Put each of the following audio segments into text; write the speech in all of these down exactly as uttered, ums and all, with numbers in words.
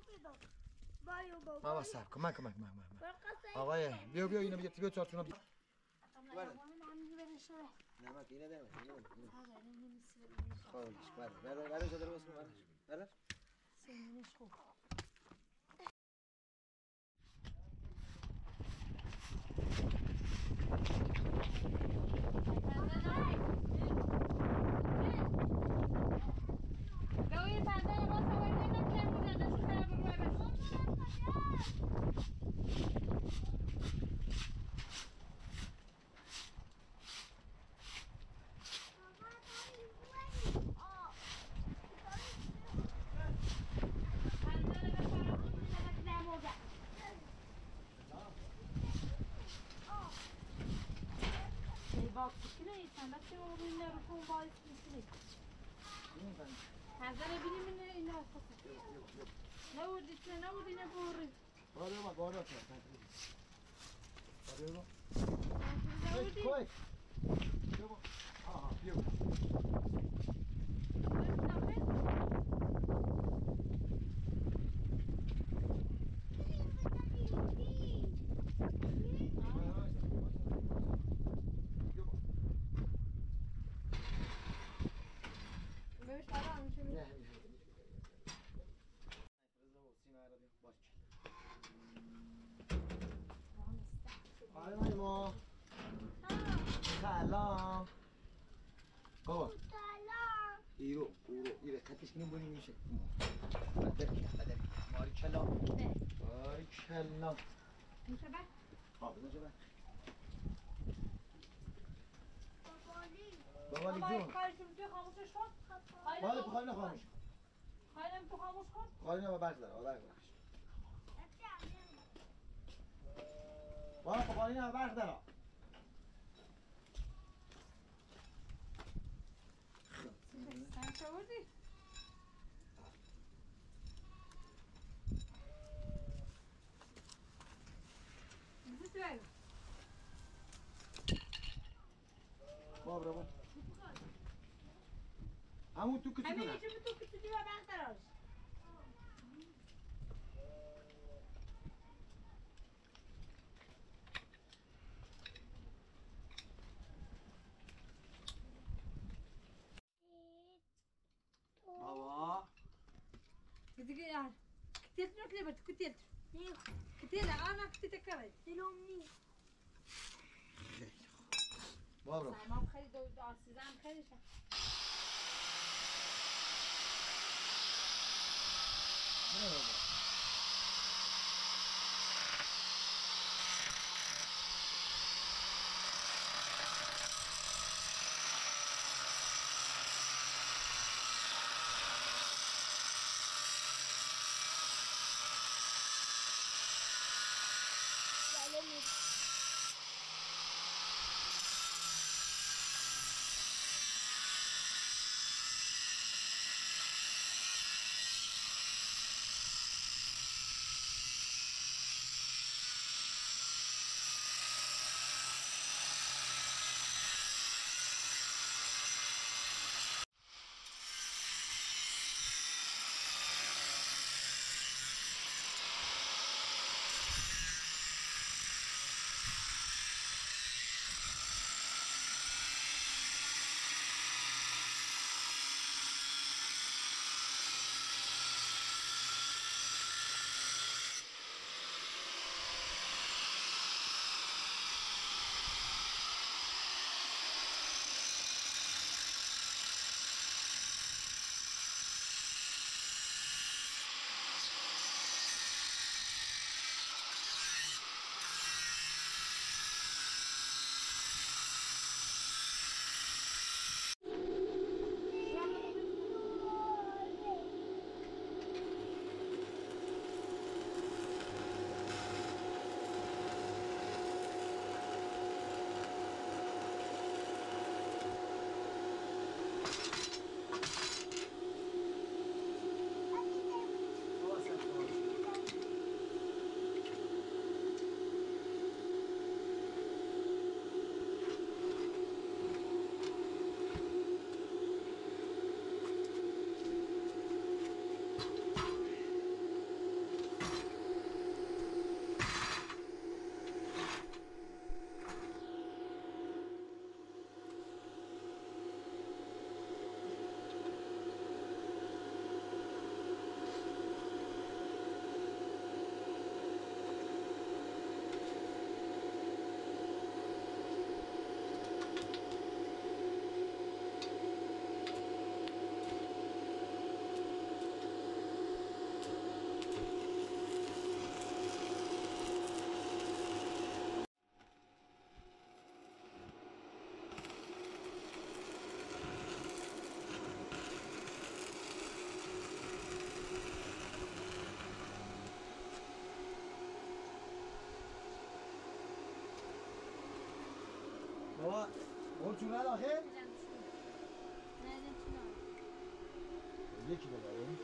بابا صبر کن من کمک من من آقای بیا بیا اینو بیا بیا چارتونا بیا نمک اینه ده خالص بله بله بله زدر بس بله بله سنینش خوب Bak fikri sen de ki o günler bu balık misli. Hazır bilimine iner kasa. Ne oldu sen ne oldu ne boru? Boru ma boru atıyor. Boru. Koy koy. Yok. Aha yok. ما سلام بابا سلام ایرو ایرو ایرو خطش کنیم بونی میشه بدر بدر ماری کلا ماری کلا میشه بعد ها بذار جا بعد بابالی بابالی جون خواهیشون تو خاموشش کن بله بخوای نخاموش خواهیم تو خاموش کن بخوای نما برد داره برد داره بابا بخوای نما برد داره sen çavurdun. Bizi söyle. بابا بابا همون تو کتی Hemen کنم içimi tu küçücüğü ve ben tararız. بابا Gidi gel. Kitel yok ne bet kitel. Kitel ana kitel kavet. دلومی بابا Tamam خیلی دو آسیزم خیلی شد. بابا بابا اون چون ند آخه؟ یکی ببریم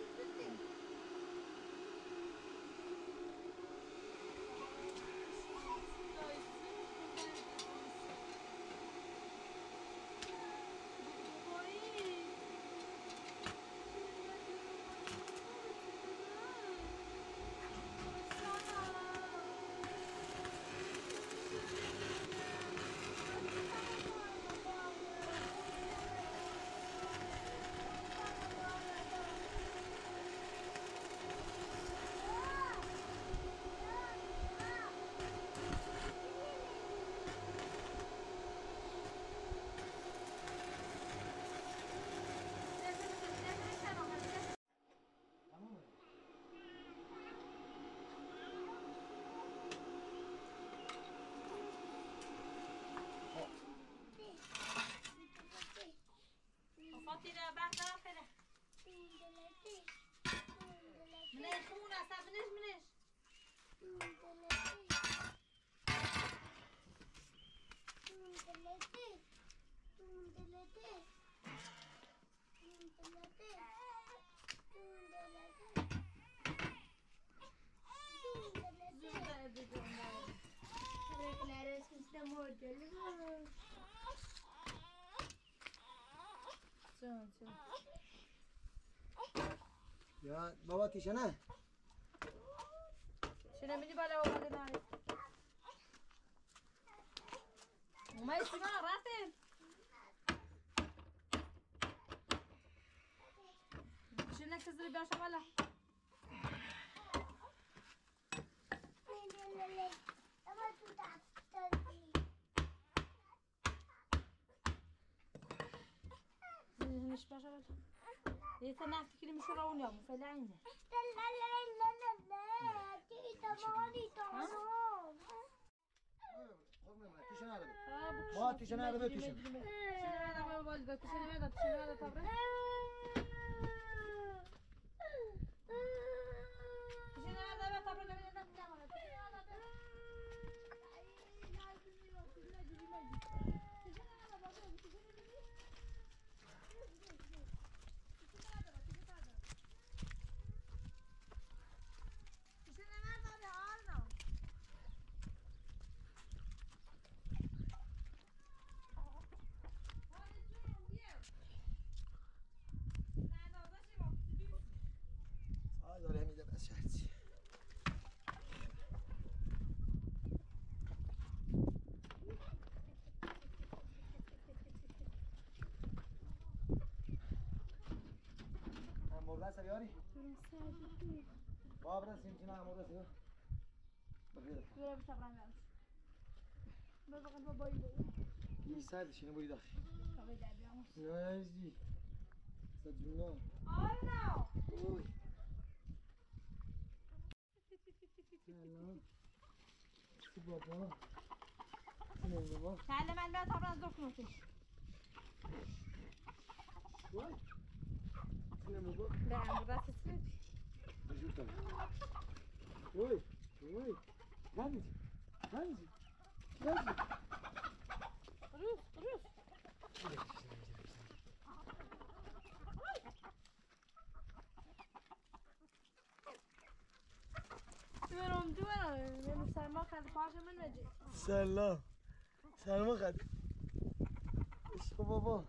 یا بابا تیشه نه شنو میدی بالا اومده ناری اومدی شما رفتیم شنو کسی بیاشه بالا مش باشه بالا یه تا نفتی که میشه رو اون یامو فعلا اینه تیشه نداره با تیشه نداره تیشه تیشه نداره بالا تیشه نداره تیشه نداره تابره تیشه نداره تابره نمیده نمیده داره میده بس شرطی هم مرده سر یاری؟ بابا برسیم چی نه مرده سر بگیره بگیره بسا برنگرم ببقید با بایی بایی این سردش اینو بایی داخل بایی در بیاموز نایزی سجونا آرنو اوی سلام سی بابا سینه بابا کله من بیا تا برن دفت نوتش وای سینه بابا به هم بودست سیدی بجور کنم وای وای نمیزی نمیزی نمیزی روز روز برم دورم من سلمان خد پاش من وجه سلام سلام خد عشق بابا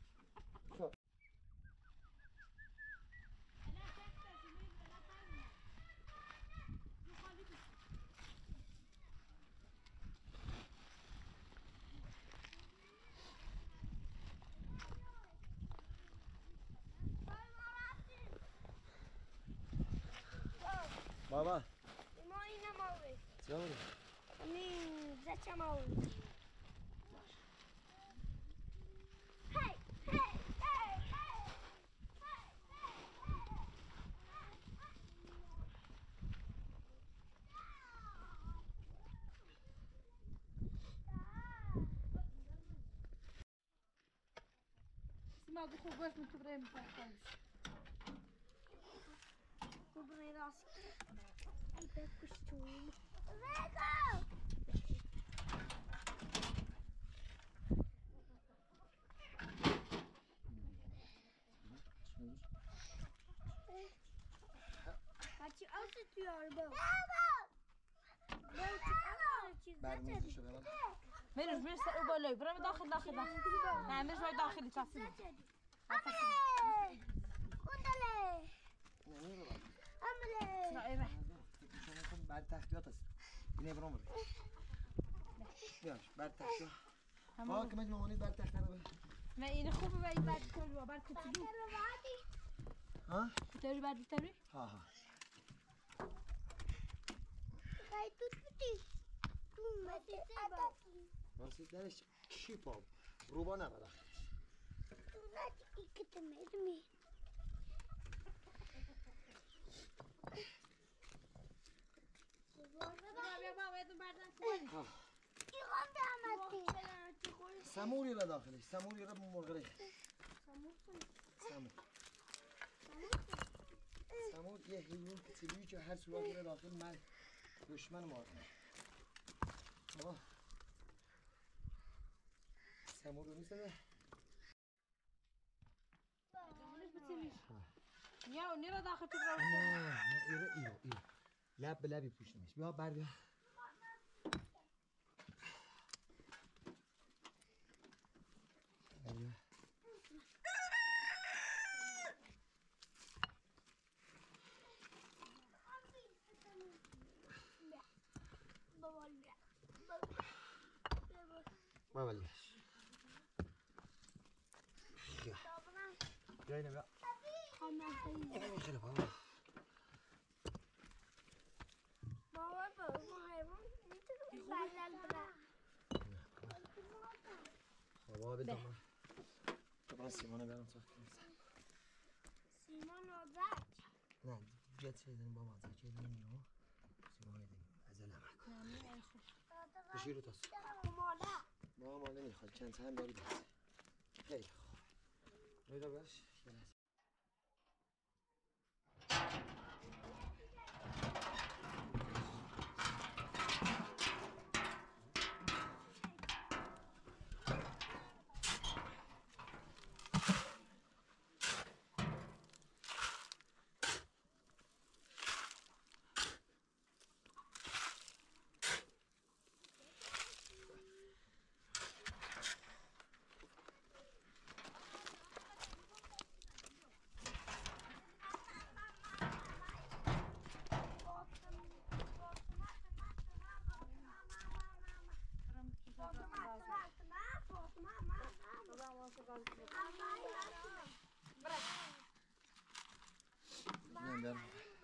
بابا ما اینا ماوی چه بودی؟ این زچه ماوی هی هی هی هی سیما گو خوب باش من تو برای میکنم خوب میراست ای بکشتون بگو توی با بابا بعد میزشو ببر میروش میرس او بالای برام داخل داخل داخل نه میروش وای داخلی کسی اوندله نمیرو امله نه ایره شما بعد تختیات است اینه برام بده بیاش بعد تختیات ها که من مامانی بعد تختیات بده من این خوبه وای بعد تو بعد کتلو ها تو بعد تو ها ها کای تو توتی تو مته ادا واسه درش کی پاو روبا نبره تو نتی ایکت میدمی سموری را داخلش سموری را مرغره سمور سمور یه حیوان کتلویی که هر سوراخی را داخل من دشمن مارده آه سمور رو نیست ده یا اونی را داخل تو برام نه نه ایره ایره ایره لب به لبی پوشتمش بیا بر بیا بیا بابلیش بیا بیا اینه بیا اینه خیلی بابا بابا بابا حیوان میتونم بلل برم بابا بدم بابا سیمانه برام ساخت کنم سیمان آزد نه جت شدن با مازه چه نمیو سیمانه دیم از لمک بشیر رو تاس مالا ما ما نمیخواد چند تا هم داری بس خیلی خوب میرا باش نمیدارم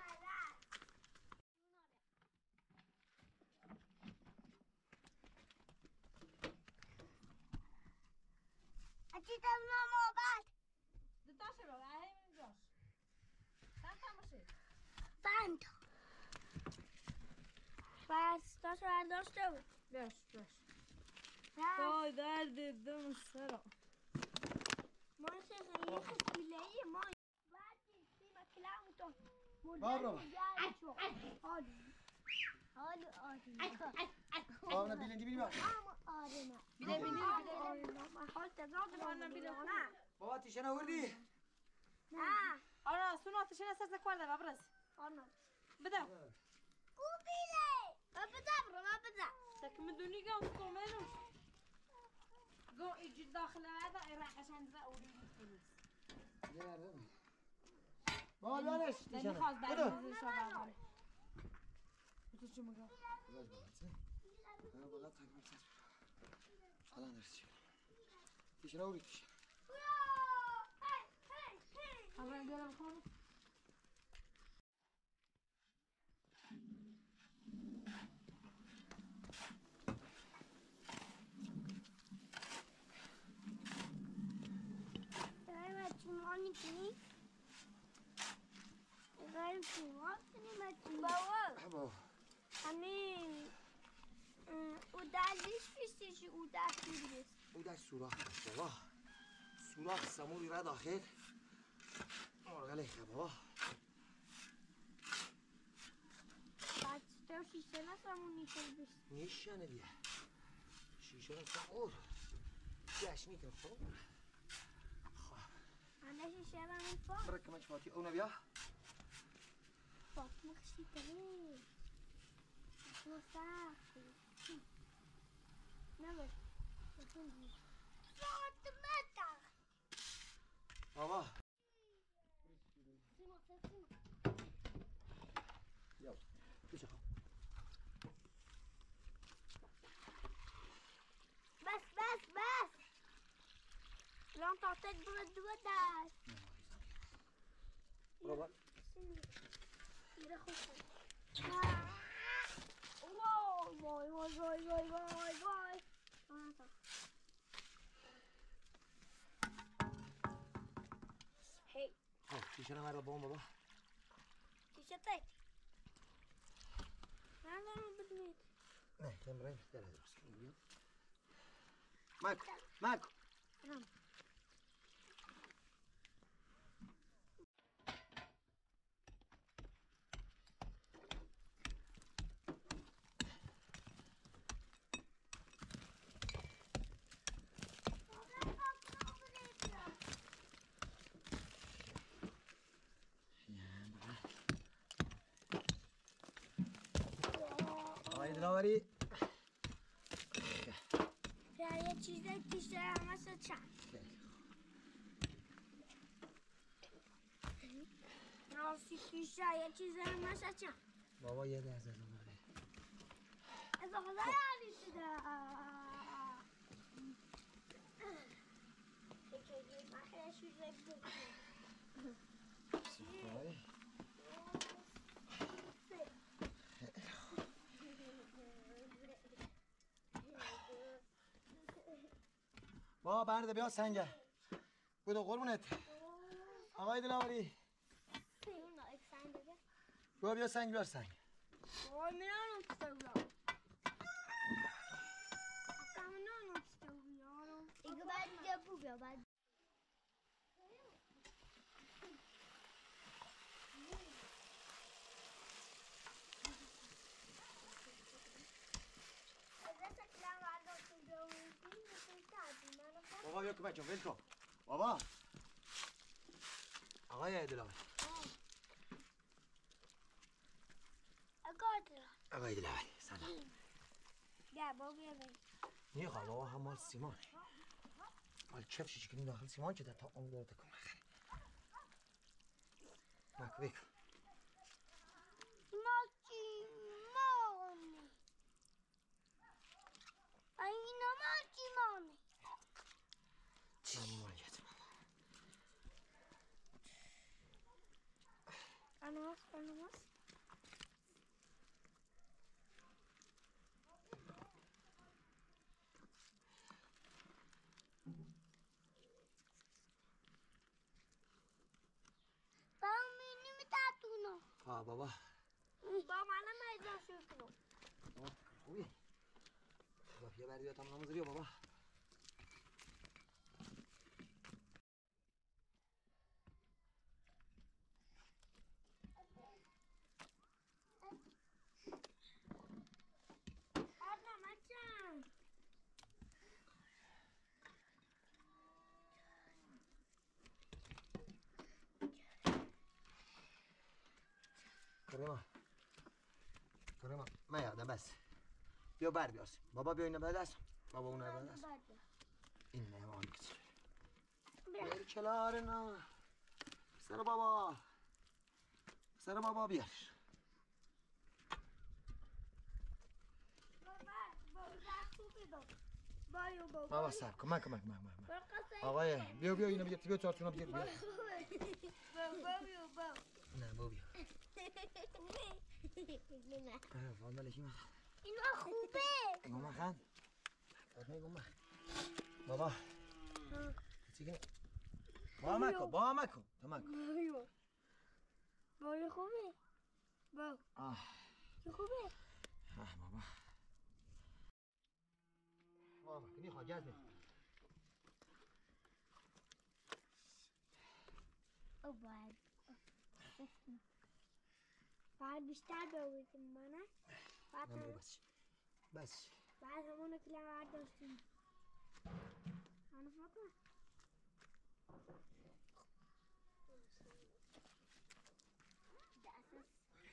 اچی تم نامابد دتاشه بابا همین جاش چند تا باشه بند بس تا شو داشته بود بیاش بیاش بس وای درد دم سرم ما خیلی خیلی ما بعدی سیما کلامتون بابا حالو حالو آدم بابا نه بیلندی بینی بیا اما آدم بیده بینی ما حال تزاد آنا بیده نه بابا تیشن آوردی نه آنا سونا تشین اساس نکرده بابرس آنا بده کوبیله ما بزن برو ما بزن تک مدونی گم کومنوش گو ایجی داخل هذا راح عشان ذا اوريد الفلوس بابا بیارش لاني خلاص بعد نزل شباب بتوش مقا الان درس تیشن آوردی تیشن الله يدير الخير چمانی کنی اگر چمانی کنی مچی بابا بابا همین او دلیش پیستیشی او دست میگیرست او در سوراخ هست بابا سوراخ سموری را داخل مرغله خیلی بابا بعد تو شیشه نسامون نیشل بست نیشنه دیگه شیشه را سمور جشنی که خب انا شیشه را میفا برای که من چفاتی اونو بیا فاطمه خشيتني شو ساعتي نبر فاطمه بابا سيما سيما يلا بيش اخو بس بس بس لون تعطيك برد وداس بابا واي واي واي واي واي واي واي هي بيش انا مرة بابا بابا تيشتك لا لا ما بدني نه خم رنگ داره درست کنیم ماکو ماکو نعم آقای دلاوری یه چیزی پیش مثل چند راستی پیش یه چیزی مثل چند بابا یه درزه دلاوری از خدا یعنی شده بابا برده بیا سنگه بودو قربونت آقای دلاوری بیا بیا سنگ بیار سنگ وای میرم استویارم اصلا میرم استویارم ایگه باید اینجا بو بیا باید بابا بیا کمک کن ول کن بابا آقای دلاوری آقای دلاوری سلام بیا بابا بیا بیا نیخوا بابا هم مال سیمانه مال کفشی که کنیم داخل سیمان که در تا اون داره تکون نخره ماکو بکن مال چیمانه اینا مال چیمانه چی مالیت انواس انواس بابا مینی میتاتونو آه بابا بابا منم ایجا شکنو بابا خوبی بابا بیا بردی بیا تا نموزه بیا بابا کریما کریما من یادم بس بیا بر بیارسیم بابا بیا اینو بده دست بابا اونو بده دست این نه آن کسی بیر کلار نه سر بابا سر بابا بیار بابا سر کن من کمک من من آقای بیا بیا اینو بیا بیا چارتونو بیا بیا نه بابا بیا نه فاندال کی من اینا خوبه گم خان آره گم بابا چیکه با مکو با مکو تو مکو بایو بایو خوبه با آه خوبه آه بابا بابا کنی خواجز نه او باید باید بیشتر برویدیم منه بعد نه بس بس بعد همونو که لعب داشتیم منو فاطمه دست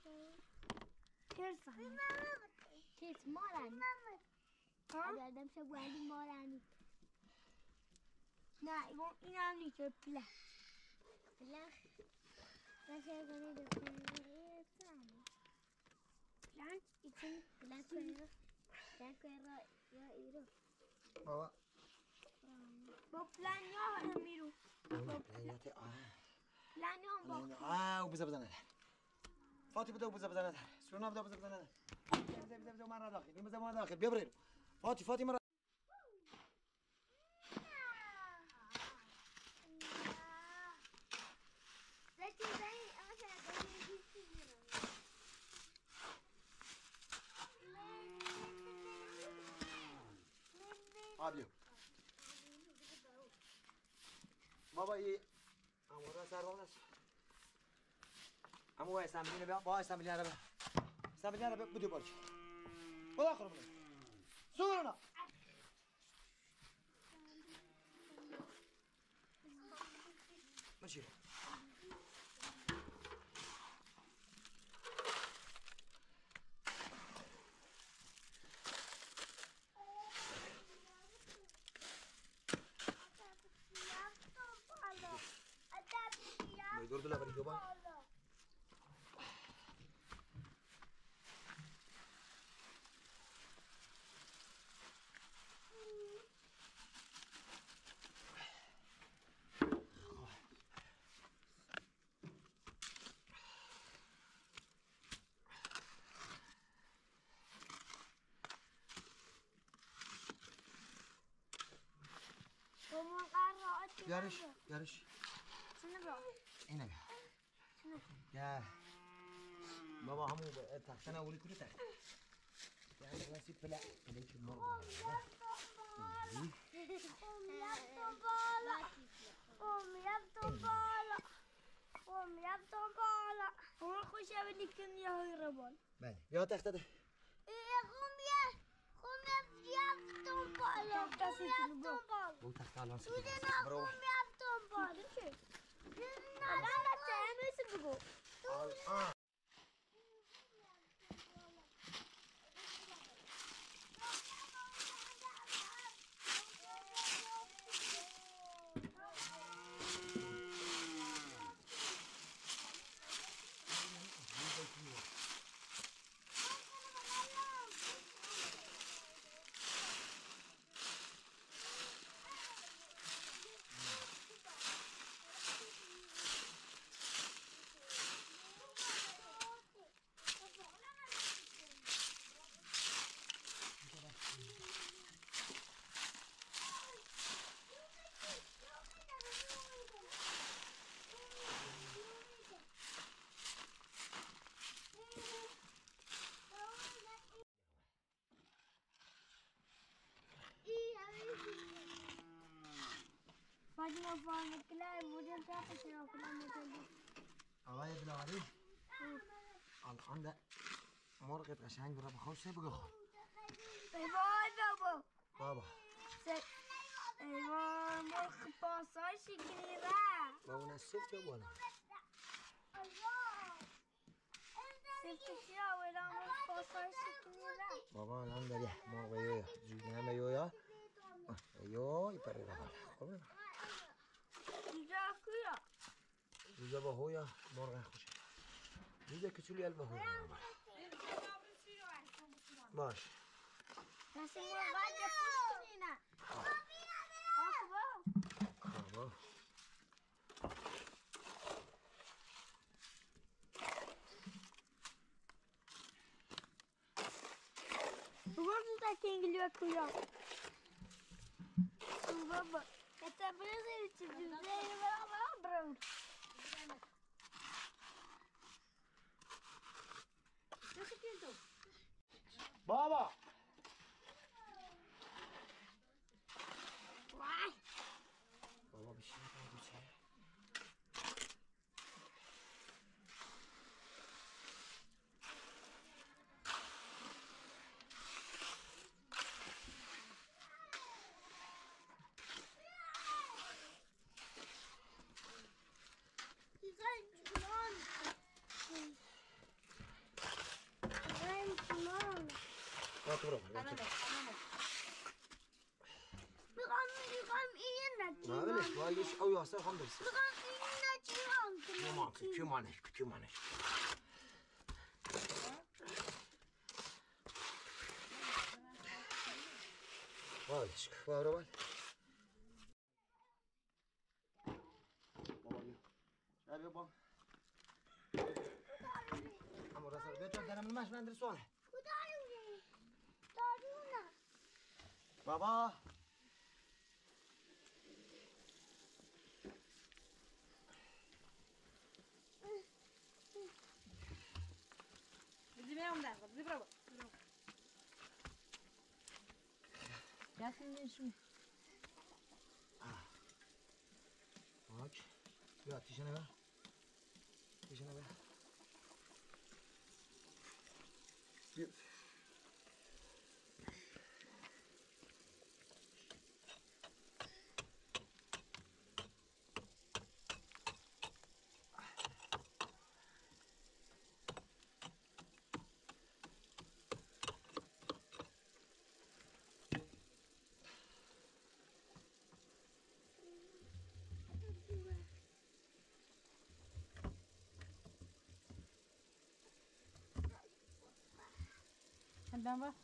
ترسم ترس مارنی اگر دمشه بودی مارنی نه این هم نیست پلخ پلخ نشه کنی دو پلخ پلانک için پلانک koyuyor پلانک koyuyor ya ایرو بابا با پلان یا میرو پلانیات آه پلان یا با آه وبزا بزنه فاطی بده وبزا بزنه سونا بده وبزا بزنه بده بده بده مرة داخل بده مرة داخل بيبرر فاطي فاطي مرة آبیو بابا ای امورا سربان است امو وای سامبلینه بیا با سامبلینه بیا سامبلینه بیا بدو باش خدا خرم سونا ماشي ما يدور دول بري دوبا yarış yarış شنو بقى هنا بقى شنو يا بابا همو تحت انا اقول كله تحت يعني راسي بلا عليك المرة قوم يا طبالة قوم يا طبالة قوم خوش أبدي كن يا هيربال بله يا تحت ده إيه قوم يا قوم يا طبالة قوم يا طبالة هو تحت على راسي سودنا قوم يا طبالة لا لا تعمل سبقو اه فاطمة فاهمة كلها موديل تعرف شنو كلها موديل آقای بلاوری الان ده مرغ قشنگ برای بخوشه بگو ای وای بابا بابا ای وای مرغ پاسای شکلی را بابا نه سفت یا بالا سفت چرا ولی مرغ پاسای شکلی را بابا الان داری مرغ یویا جوگه به یویا یو یپره را بالا خب اینجا کیا جوجه با هویا مرغ خوشه جوجه کچولی البا هویا باش نسی مرغ یا خوش کنینا آخ با بابا Vamos daqui em Guilherme. Vamos. Até presente, viver lá branco. Deixa aqui então. بابا Vai. بابا بشین بشین Bak bırak. Ana ne? Ana ne? میخوام میخوام این Ne نچی bileyim, vay geç, o yasa kan dersin. میخوام این نچی Yaman, kümaneş, kümaneş. Vay çık, var var. Baba diyor. Gel bir bak. Ama orası bir çok denemin meşmendir sonra. دارونه دارونه Baba. Bizi benim de. Bizi bravo. Gel şimdi şimdi. Bak. Bir ateşine ver. Ateşine ver. Bir. Ben bak.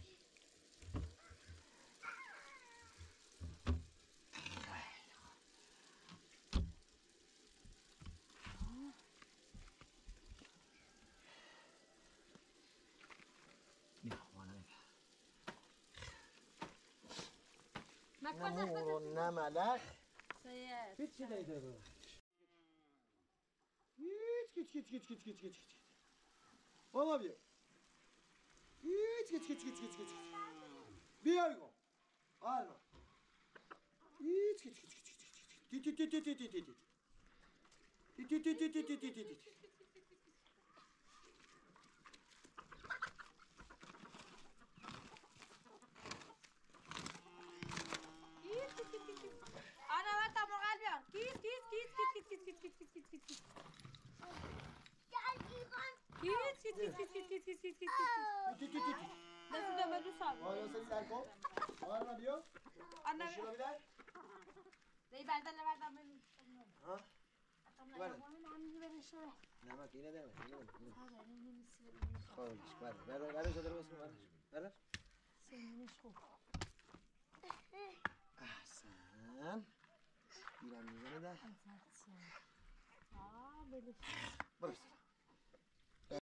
Ya bana ne? Bak Ne bak bak. muru ne melek. Sayı. Hiç şey değil böyle. Hiç git git git git git git. Valla bir. Hiç git git git git git. Bir ay go. Alma. Hiç git git git git git. Dit dit dit dit dit dit dit. Dit dit dit dit dit dit dit dit. Ana bak tamam kalbim. Git git git git git git git git git git git. gel میخوام Git git git git git git git git git. Dit dit dit dit. Nasıl da ben usam. Vay olsa bir dakika. Var mı diyor? Anne. Şuna bir dakika. Dey benden de benden benim. Ha? Ver. من برای شما Ne bak yine deme. Yine deme. هذا من السر Koymuş. Ver. Ver. Ver. Ver. Ver. Ver. Ver. Ver. Senin şu. Ah sen. Bir an yüzüne de. Aa böyle. Burası.